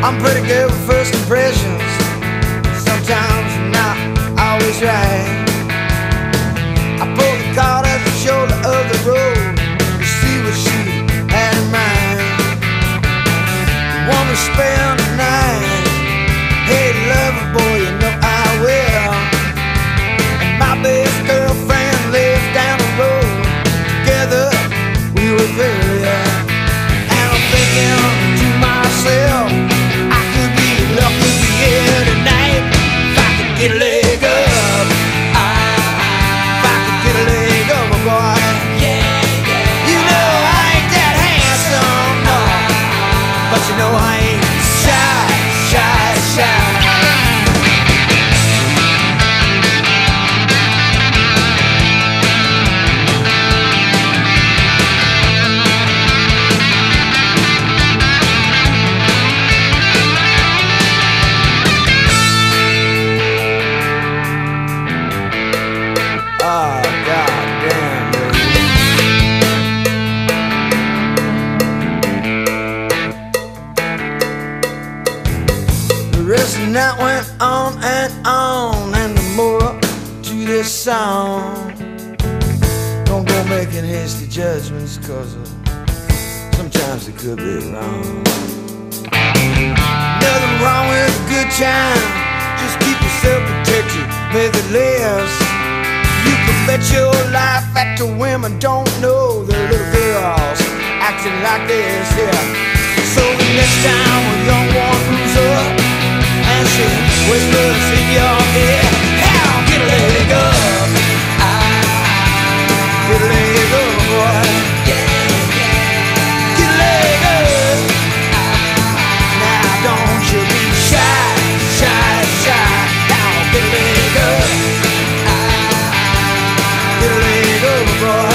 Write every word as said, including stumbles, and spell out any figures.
I'm pretty good with first impressions. Sometimes I'm not always right. I pulled the cart at the shoulder of the road to see what she had in mind. You want to spend the night? Hey, lover boy, you know I will. And my best girlfriend lives down the road. Together we were very young. And I'm thinking to myself, I could be lucky here tonight if I could get a leg up. If I could get a leg up, boy. You know I ain't that handsome, no, but you know I ain't shy, shy, shy. Oh, goddamn, baby. The rest of the night went on and on, and the moral to this song: don't go making hasty judgments, cause uh, sometimes they could be wrong. Nothing wrong with a good time, just keep yourself protected, make it last. You can bet your life that the women don't know the little girls acting like this here. So the next time a young one moves up and she whispers in your ear, "How, get a leg up, get a leg up, boy, get a leg up. Now don't you be shy, shy, shy. Now get a leg up, get a leg up, boy."